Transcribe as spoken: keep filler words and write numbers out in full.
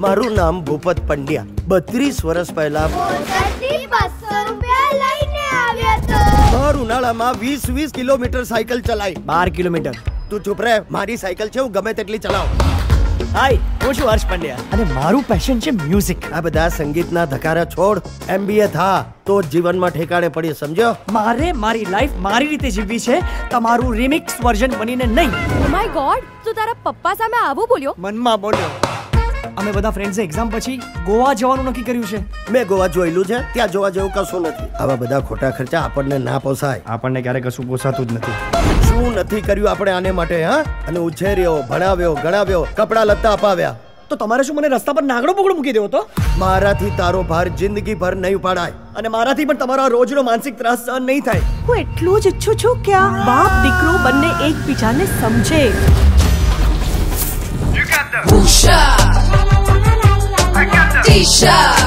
મારું નામ ભૂપત પંડ્યા. બત્રીસ વર્ષ પહેલા ભર ઉનાળામાં વીસ વીસ કિલોમીટર સાયકલ ચલાવી. બાર કિલોમીટર. તું ચૂપ રહે. મારી સાયકલ છે, હું ગમે તેટલી ચલાવું. હાય, હું છું હર્ષ પંડ્યા અને મારું પેશન છે મ્યુઝિક. આ બધા સંગીતના ધકારા છોડ, એમબીએ થા તો જીવનમાં ઠેકાણે પડી, સમજ્યો? મારે મારી લાઈફ મારી રીતે જીવવી છે, તમારું રિમિક્સ વર્ઝન બનીને નહીં. ઓ માય ગોડ, તું તારા પપ્પા સામે આવું બોલ્યો? મનમાં બોલ્યો. અમે બધા ફ્રેન્ડ્સે એક્ઝામ પછી ગોવા જવાનું નક્કી કર્યું છે. મેં ગોવા જોયેલું છે, ત્યાં જોવા જેવું કશું નથી. આવા બધા ખોટા ખર્ચા આપણને ના પોસાય. આપણને ક્યારે કશું પોસાતું જ નથી. શું નથી કર્યું આપણે આને માટે? હા, અને ઉછેર્યો, ભણાવ્યો, ગણાવ્યો, કપડા લત્તા અપાવ્યા. તો તમારે શું મને રસ્તા પર નાગડો પગડો મૂકી દેવો તો? મારાથી તારો ભાર જિંદગી ભર નહીં ઉપાડાય, અને મારાથી પણ તમારો રોજનો માનસિક ત્રાસ સહન નહીં થાય. હું એટલું જ ઈચ્છું છું કે આ બાપ દીકરો બંને એકબીજાને સમજે. Tisha.